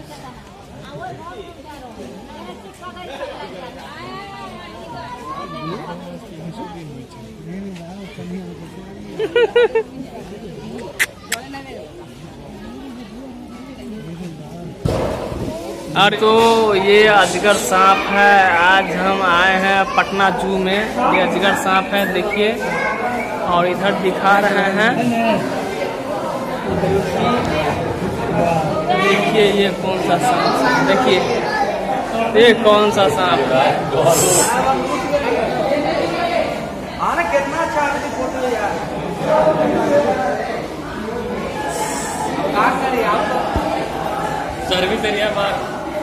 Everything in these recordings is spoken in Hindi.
और तो ये अजगर सांप है। आज हम आए हैं पटना जू में। ये अजगर सांप है, देखिए। और इधर दिखा रहे हैं, देखिए ये कौन सा सांप है। देखिए ये कौन सा सांप है। कितना अच्छा फोटो यार। सर्विस एरिया बाहर।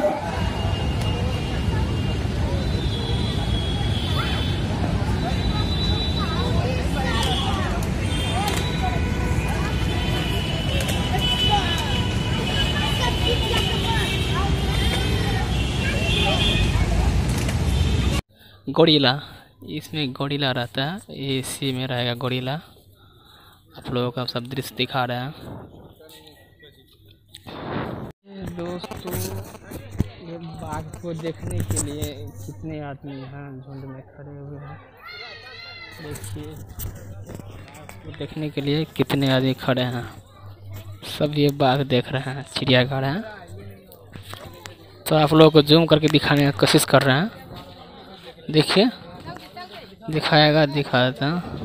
गोरिल्ला, इसमें गोरिल्ला रहता है। इसी में रहेगा गोरिल्ला। आप लोगों का सब दृश्य दिखा रहे हैं। दोस्तों, ये बाघ को देखने के लिए कितने आदमी यहाँ झुंड में खड़े हुए हैं। देखिए, बाघ को देखने के लिए कितने आदमी खड़े हैं। सब ये बाघ देख रहे हैं। चिड़ियाघर है, तो आप लोगों को जूम करके दिखाने की कोशिश कर रहे हैं। देखिए, दिखाएगा, दिखा देता हूँ।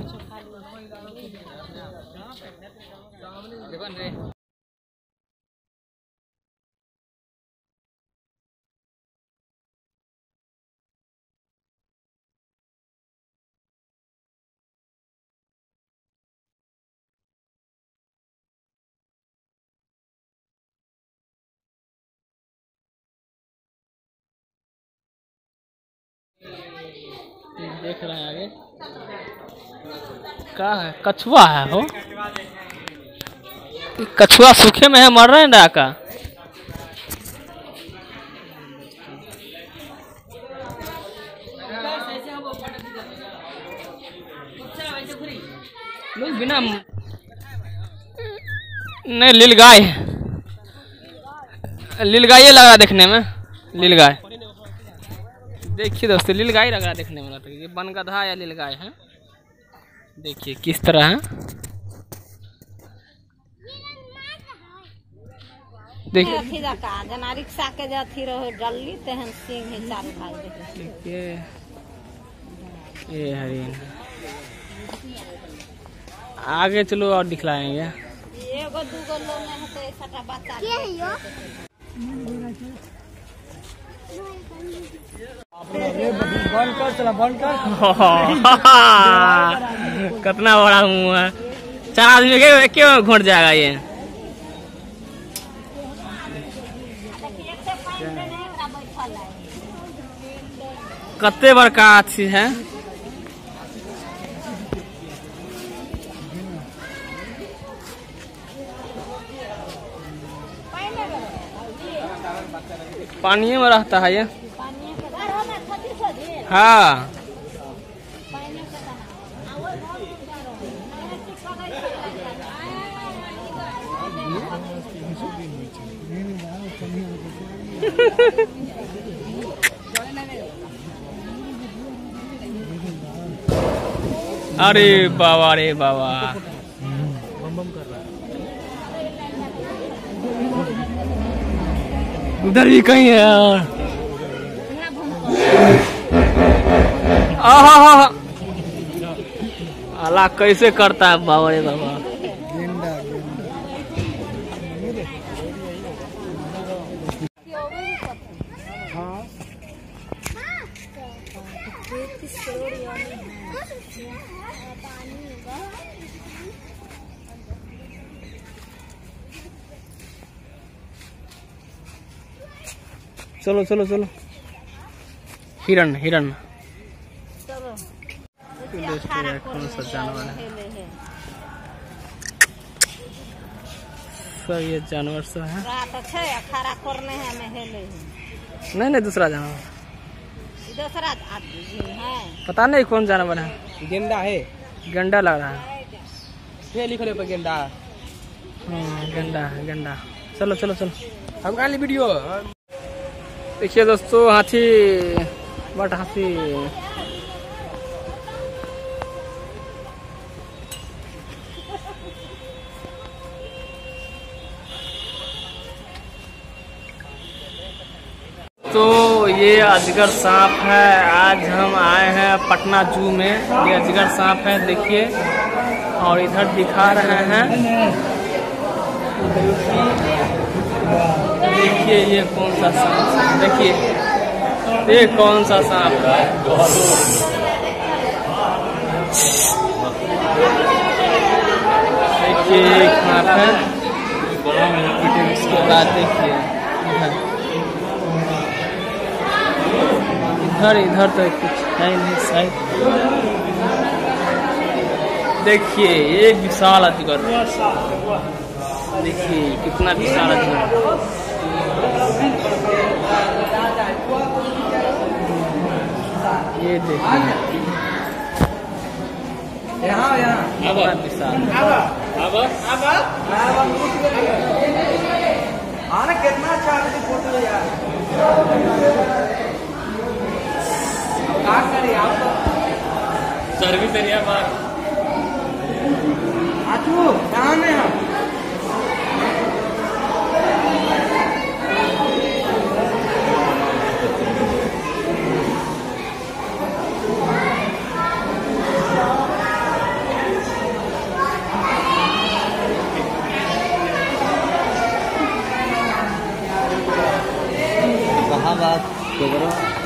देख रहे हैं आगे क्या है। कछुआ है हो। कछुआ सूखे में है, मर रहे हैं ना का। बिना नहीं, लीलगाय, लीलगाय लगा देखने में। लीलगाय देखिए दोस्तों, लीलगाय लग रहा देखने में। लगता है ये बनगधा या लीलगाय है। देखिए किस तरह है। देखिए रिक्शा के ये हरिण। आगे चलो और दिखलाएंगे। बंद कर, चला बंद कर। कितना बड़ा मुंह है। 4 आदमी के क्यों घुट जाएगा ये। कत्ते बड़का अच्छी है। पानी में रहता है ये। हाँ, अरे बाबा, अरे बाबा, उधर भी कहीं है यार। आहा, अल्लाह कैसे करता है बाबा रे बाबा। चलो चलो चलो। हिरण, हिरण। कौन सा जानवर है। सब ये जानवर सब है। नहीं नहीं, दूसरा जानवर। पता नहीं कौन जानवर है। गेंडा है। गेंडा लग रहा है। ये लिख रहे पे गेंडा। हाँ, गेंडा है, गेंडा। चलो चलो चलो। हम कहा ली वीडियो। देखिए दोस्तों, हाथी बट हाथी तो ये अजगर सांप है। आज हम आए हैं पटना जू में। ये अजगर सांप है, देखिए। और इधर दिखा रहे हैं, देखिए ये कौन सा सांप है। देखिए ये कौन सा सांप है। देखिए एक सांप है। इसके बाद देखिए इधर तो कुछ है नहीं शायद। देखिए ये विशाल अजगर, देखिए कितना विशाल अजगर। ये देखिए यहाँ कितना विशाल। आना कितना अच्छा फोटो यार। क्या करिए आप तो सर्विस एरिया बाहर आजू कहाँ में हम कहाँ बात करो।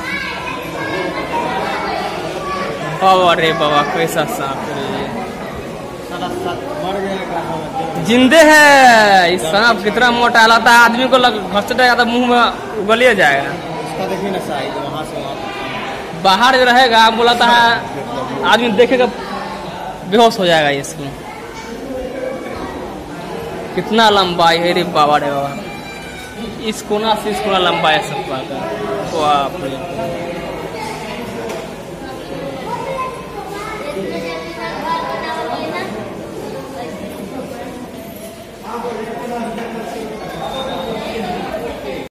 अरे बाबा कैसा सांप है ये। मर गया जिंदे है। इस सांप कितना मोटा लगता है, आदमी को घस जाएगा तो मुंह में उगलिए जाएगा। इसका देखिए ना साइज वहाँ से वहाँ बाहर जो रहेगा बोलाता है, आदमी देखेगा बेहोश हो जाएगा। इसको कितना लंबाई है रे बाबा रे बाबा। इस कोना से इस कोना लंबा है सब का। बाप रे।